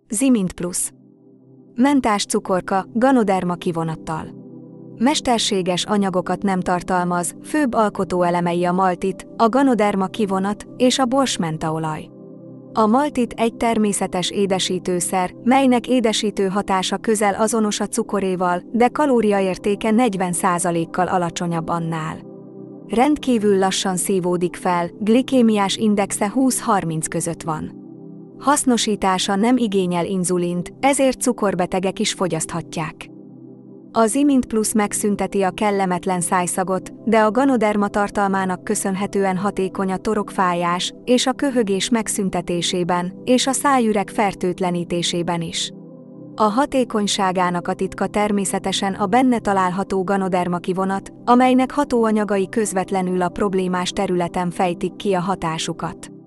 Zimint Plus. Mentás cukorka, Ganoderma kivonattal. Mesterséges anyagokat nem tartalmaz, főbb alkotóelemei a maltit, a Ganoderma kivonat és a borsmentaolaj. A maltit egy természetes édesítőszer, melynek édesítő hatása közel azonos a cukoréval, de kalóriaértéke 40%-kal alacsonyabb annál. Rendkívül lassan szívódik fel, glikémiás indexe 20-30 között van. Hasznosítása nem igényel inzulint, ezért cukorbetegek is fogyaszthatják. A Zimint Plus megszünteti a kellemetlen szájszagot, de a Ganoderma tartalmának köszönhetően hatékony a torokfájás és a köhögés megszüntetésében, és a szájüreg fertőtlenítésében is. A hatékonyságának a titka természetesen a benne található Ganoderma kivonat, amelynek hatóanyagai közvetlenül a problémás területen fejtik ki a hatásukat.